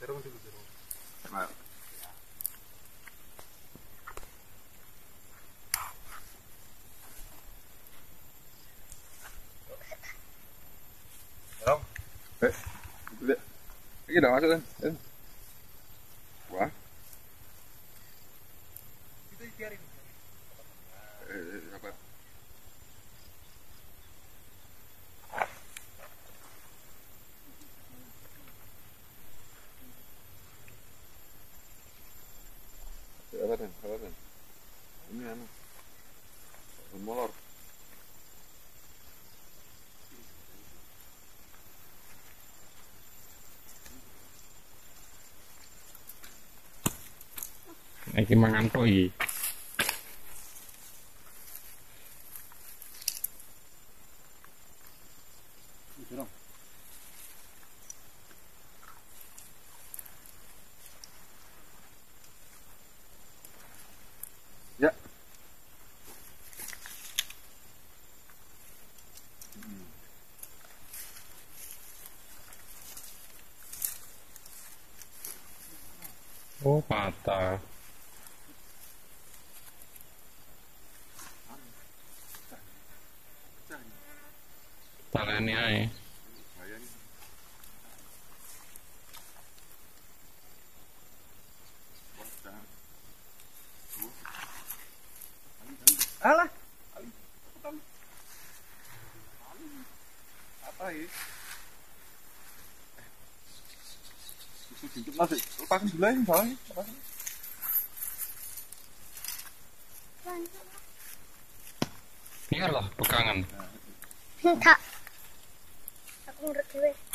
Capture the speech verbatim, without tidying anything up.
Jerung dulu jerung. Nah. Jerung. Eh, itu dia. Ini udah masuk kan? Eh. Wah. Itu biarin. Eh, apa? Apa dan? Apa dan? Ini anu. Molor. Iki mangan tok iki. Jerung. Ya. Oh, patah. Taleni ae. Alah. Apa ini? Untuk nasi, lepasin dulu aja bawahnya, lepasin. Biarlah pegangan. Tak. Aku ngurut dulu.